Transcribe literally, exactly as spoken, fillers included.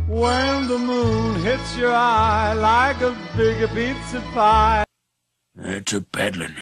when the moon hits your eye like a big pizza pie. It's a peddling.